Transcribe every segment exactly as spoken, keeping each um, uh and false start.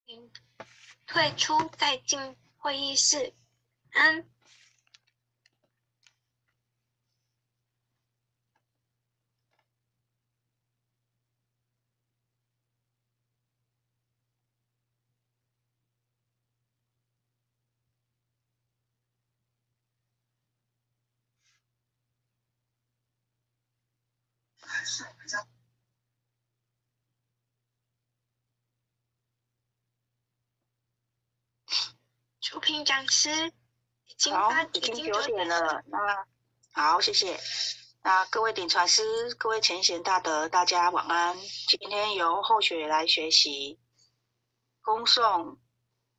请退出，再进会议室。安。楚平讲师，已经好八， 已经经九点了。那好，谢谢。那各位顶传师，各位前贤大德，大家晚安。今天由后学来学习恭诵《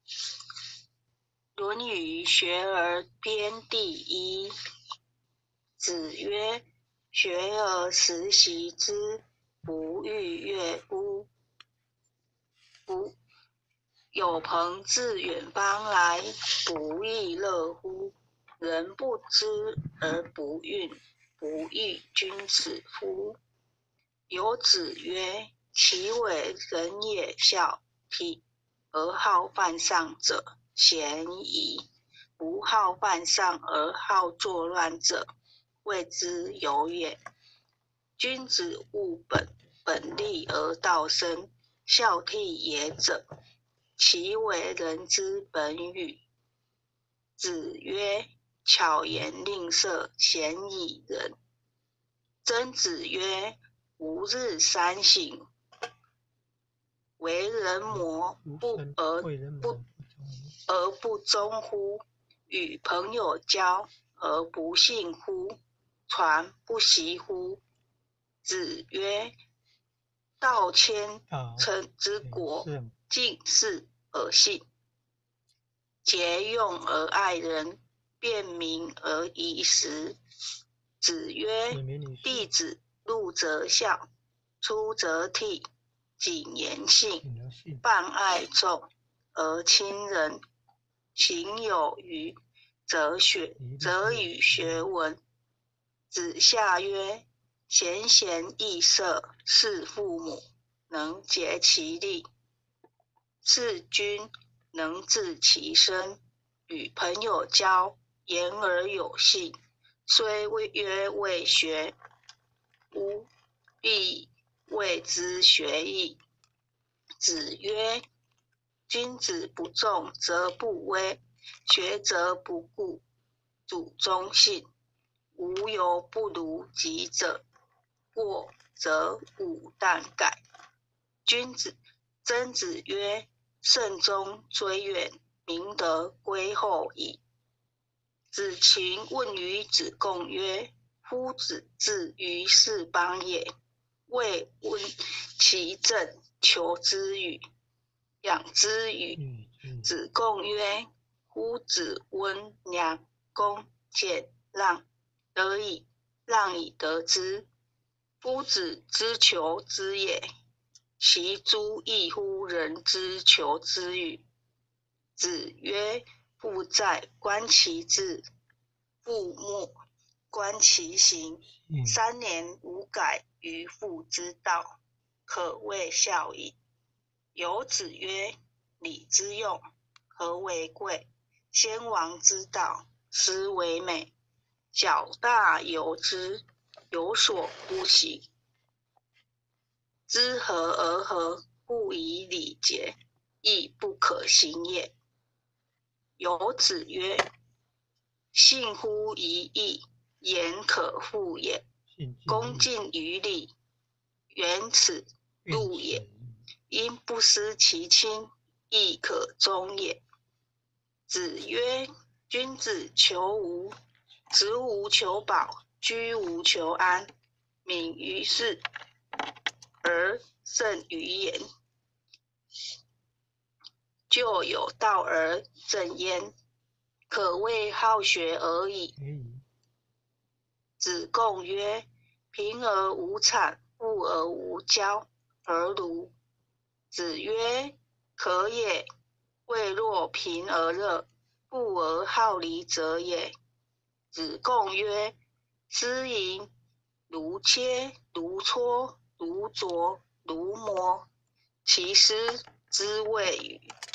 论语·学而编》第一。子曰：“学而时习之，不亦说乎？不有朋自远方来，不亦乐乎？人不知而不愠，不亦君子乎？”有子曰：“其为人也孝悌，而好犯上者，鲜矣；不好犯上而好作乱者，谓之有也。君子务本，本立而道生，孝悌也者，其为人之本与？”子曰：“巧言令色，鲜矣仁。”曾子曰：“吾日三省，为人魔不而不而不忠乎？与朋友交而不信乎？传不习乎？”子曰：“道千乘之国，敬事而信，节用而爱人，便民而宜时。”子曰：“弟子入则孝，出则悌，谨言信，泛爱众，而亲仁。行有余，则学则与学文。”子夏曰：“贤贤易色，事父母，能竭其力；事君，能治其身。与朋友交，言而有信，虽曰未学，吾必谓之学矣。”子曰：“君子不重则不威，学则不固，主忠信。无有不如己者，过则勿惮改。”君子曾子曰：“慎终追远，明德归后矣。”子禽问于子贡曰：“夫子至于是邦也，未闻其政，求之与？养之与？”子贡曰：“夫子温良恭俭让，得以让以得之。夫子之求之也，其诸异乎人之求之与？”子曰：“父在，观其志；父没，观其行。三年无改于父之道，可谓孝矣。”有子曰：“礼之用，和为贵？先王之道，斯为美。矫大由之，有所不行。知和而和，不以礼节，亦不可行也。”有子曰：“信乎一义，言可复也。恭敬于礼，远耻辱也。因不失其亲，亦可忠也。”子曰：“君子求无，食无求饱，居无求安，敏于事，而慎于言。就有道而正焉，可谓好学而已。”子贡曰：“贫而无谄，富而无骄，何如？”子曰：“可也。未若贫而乐，富而好离者也。”子贡曰：“斯淫如切，如磋，如琢，如磨，其斯之谓与？”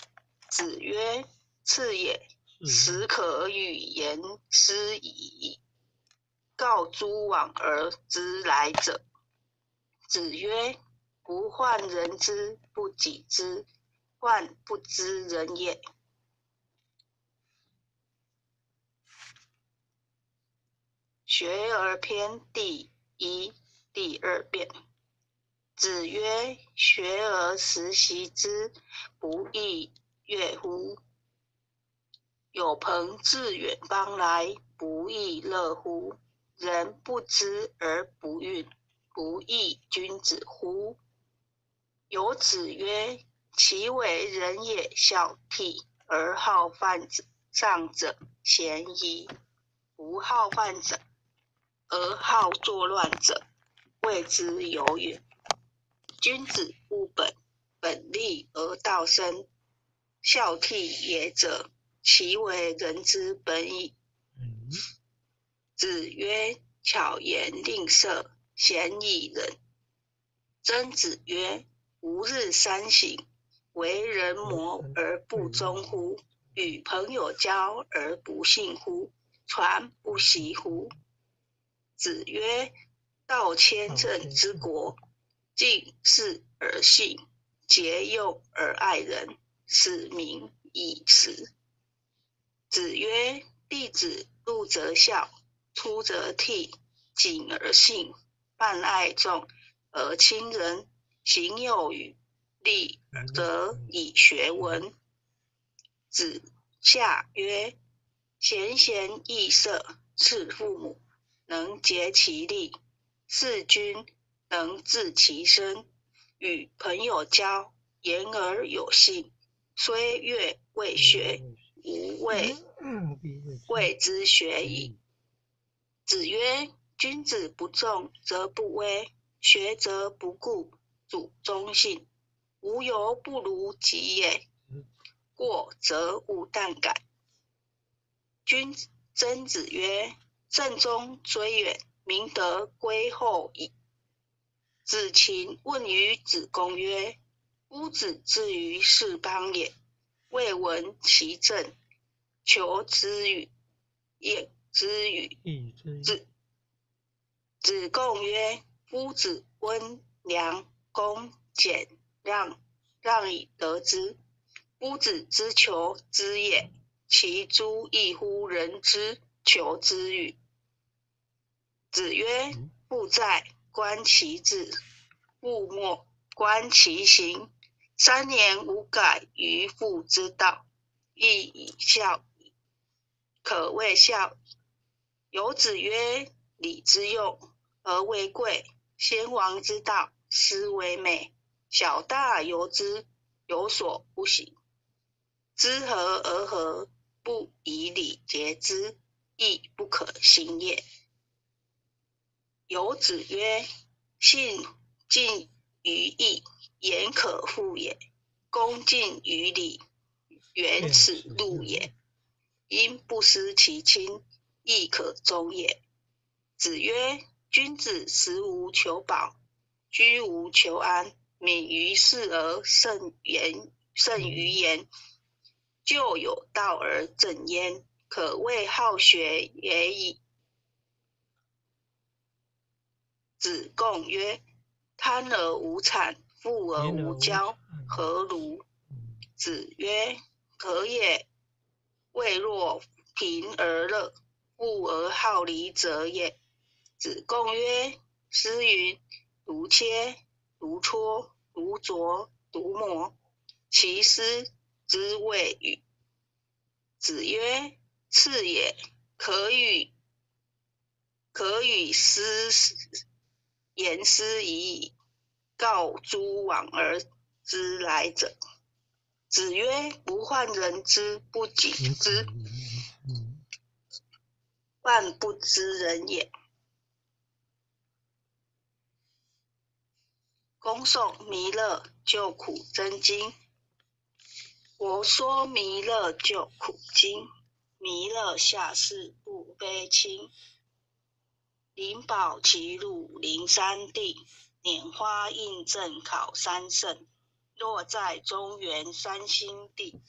子曰：次也，始可与言师矣。告诸往而知来者。子曰：不患人之不己知，患不知人也。学而篇第一第二遍。子曰：学而时习之，不亦说乎？有朋自远方来，不亦乐乎？人不知而不愠，不亦君子乎？有子曰：其为人也孝悌，而好犯上者贤矣。不好犯者，而好作乱者，谓之有也。君子务本，本立而道生。孝悌也者，其为人之本矣。嗯、子曰：巧言令色，鲜矣仁。曾子曰：吾日三省，为人谋而不忠乎？与朋友交而不信乎？传不习乎？子曰：道千乘之国，敬事而信，节用而爱人，使民以时。子曰：弟子入则孝，出则悌，谨而信，泛爱众而亲仁，行有余力则以学文。子夏曰：贤贤易色，事父母，能竭其力；事君，能治其身。与朋友交，言而有信，虽悦未学，吾谓谓之学矣。子曰：君子不重则不威，学则不固，主忠信。无尤不如己也，过则勿惮改。君曾子曰：慎终追远，明德归后矣。子禽问于子贡曰：夫子至于是邦也，未闻其政，求之与也之与子子贡曰：夫子温良恭俭让，让以得之。夫子之求之也，其诸异乎人之求之与？子曰：父在，观其志；父没，观其行。三年无改于父之道，亦以孝矣，可谓孝矣。有子曰：礼之用，和为贵；先王之道，斯为美。小大由之，有所不行。知和而和，不以礼节之，亦不可行也。有子曰：信近于义，言可复也；恭敬于礼，远耻辱也。因不失其亲，亦可忠也。子曰：君子食无求饱，居无求安，敏于事而慎言慎于言，就有道而正焉，可谓好学也已。子贡曰：贪而无谄，富而无骄，何如？子曰：可也。未若贫而乐，富而好礼者也。子贡曰：诗云：如切，如磋，如琢，如磨，其斯之谓与？子曰：次也，可与可与师言师已矣。告诸往而知来者。子曰：不患人之不己知，患不知人也。公宋弥勒救苦真经。我说弥勒救苦经。弥勒下士不卑亲，灵宝齐鲁灵山地，拈花印证考三圣。落在中原三星地，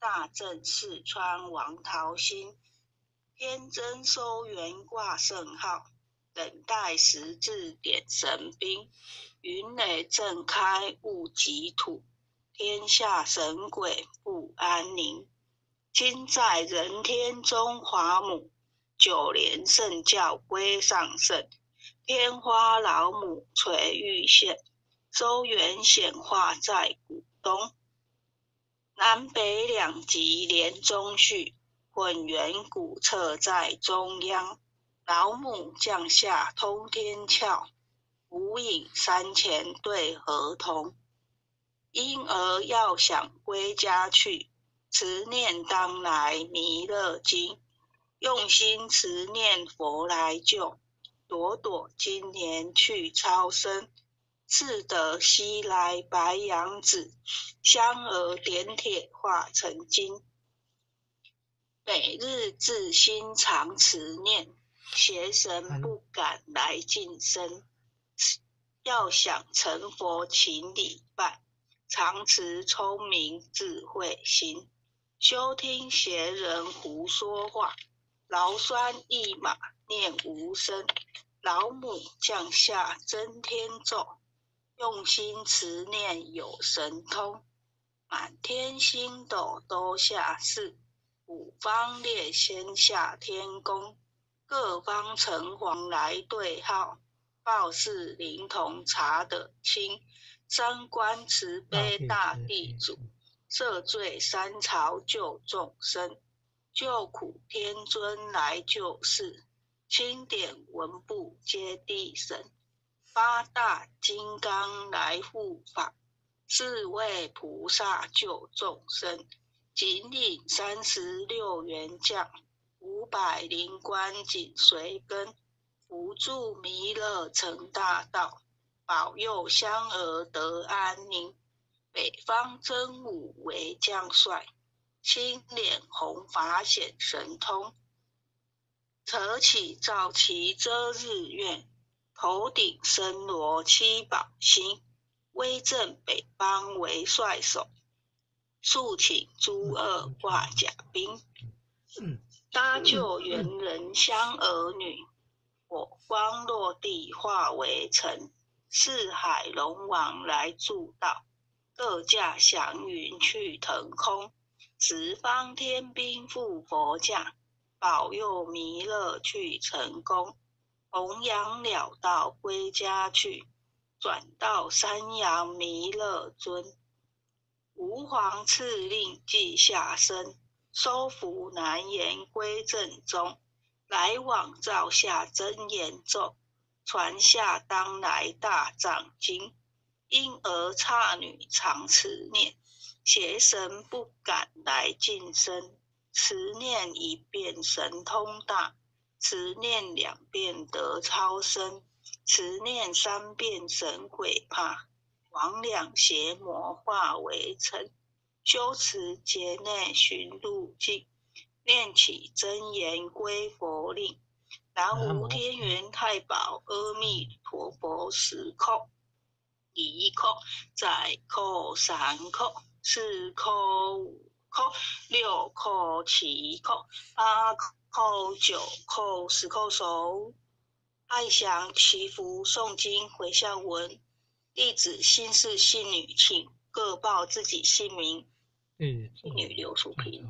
大正四川王桃心，天真收元挂圣号，等待十字点神兵，云雷震开物极土，天下神鬼不安宁。今在人天中华母，九莲圣教归上圣，天花老母垂玉线，周元显化在古东。南北两极连中续，混元古册在中央。老母降下通天窍，无影山前对河童。婴儿要想归家去，持念当来弥勒经，用心持念佛来救，朵朵今年去超生，自得西来白羊子，香儿点铁化成金。每日自心常持念，邪神不敢来近身。要想成佛请礼拜，常持聪明智慧心。休听邪人胡说话，劳酸一马念无声。老母降下真天咒，用心持念有神通。满天星斗都下世，五方列仙下天宫。各方城隍来对号，报事灵童查得清。三官慈悲大地主，赦罪三朝救众生。救苦天尊来救世，钦点文部接地神。八大金刚来护法，四位菩萨救众生。紧领三十六员将，五百灵官紧随跟。扶助弥勒成大道，保佑香儿得安宁。北方真武为将帅，青脸红发显神通。扯起皂旗遮日月，头顶身罗七宝星。威震北方为帅首，肃请诸恶挂甲兵。搭救猿人香儿女，火光落地化为尘。四海龙王来助道，各驾祥云去腾空。十方天兵护佛驾，保佑弥勒去成功。弘扬了道归家去，转到山阳弥勒尊。吾皇敕令记下身，收服难言归正宗。来往照下真言咒，传下当来大藏经。婴儿刹女常持念，邪神不敢来近身。持念一遍神通大，持念两遍得超生，持念三遍神鬼怕。魍魉邪魔化为尘，修持劫内寻路径。念起真言归佛令，南无天元太保阿弥陀佛十叩。一叩，再叩，三叩，四叩，五叩，六叩，七叩，八叩，九叩，十叩首。爱详祈福诵经回向文。弟子姓氏姓女，请各报自己姓名。姓女刘淑萍，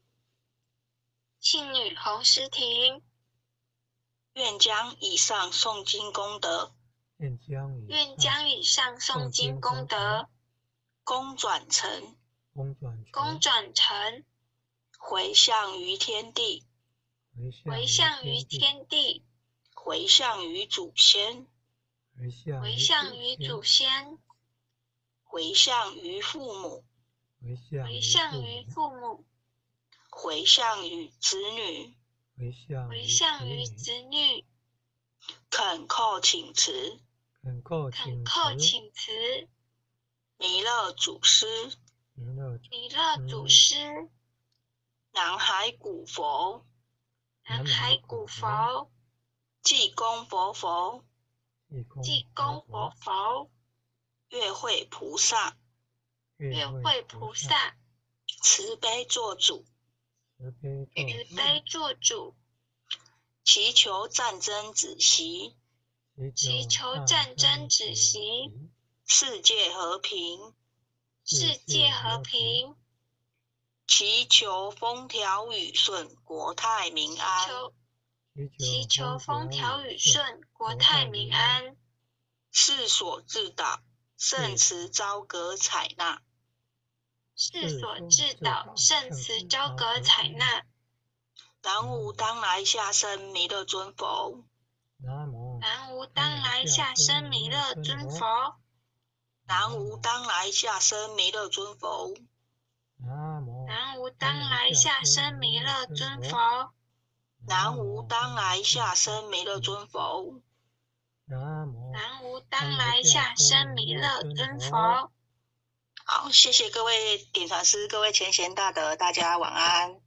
姓女洪诗婷。 愿将以上诵经功德， 愿将以上诵经功德， 功转成， 功转成， 回向于天地， 回向于天地， 回向于祖先， 回向于祖先， 回向于父母， 回向于父母， 回向于子女， 回向于子女。 恳叩请辞， 恳叩请辞。 弥勒祖师， 弥勒祖师。 南海古佛， 南海古佛。 济公佛佛， 济公佛佛。 月慧菩萨， 月慧菩萨。 慈悲做主， 慈悲做慈悲做主， 祈求战争止息， 祈求战争止息， 世界和平， 世界和平， 祈求风调雨顺，国泰民安， 祈求风调雨顺，国泰民安， 世所至导，圣慈昭格采纳， 世所至导，圣慈昭格采纳。 南无当来下生弥勒尊佛， 南无南无当来下生弥勒尊佛， 南无当来下生弥勒尊佛， 南无南无当来下生弥勒尊佛， 南无当来下生弥勒尊佛， 南无南无当来下生弥勒尊佛。 好，谢谢各位典传师，各位前贤大德，大家晚安。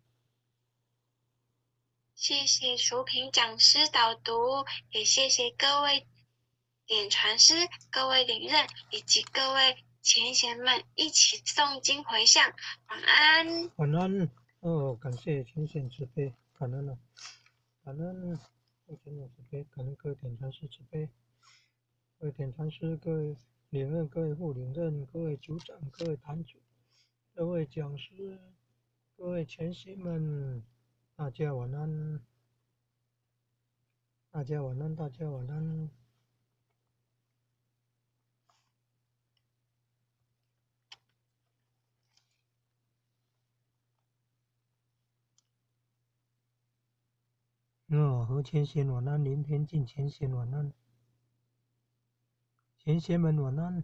谢谢淑萍讲师导读，也谢谢各位典传师、各位领任以及各位前贤们一起诵经回向。晚安。 晚安。哦，感谢前贤慈悲，感恩了，感恩前贤慈悲，感恩各位典传师慈悲，各位典传师、各位领任、各位副领任、各位组长、各位坛主、各位讲师、各位前贤们，大家晚安，大家晚安，大家晚安。哦，和前贤晚安，林天进前贤晚安，前贤们晚安。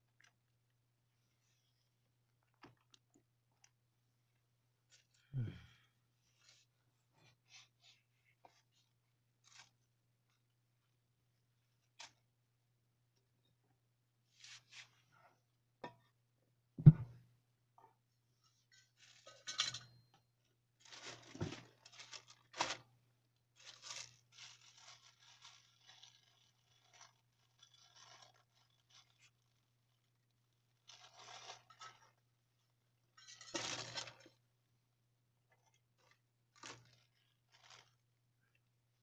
嗯。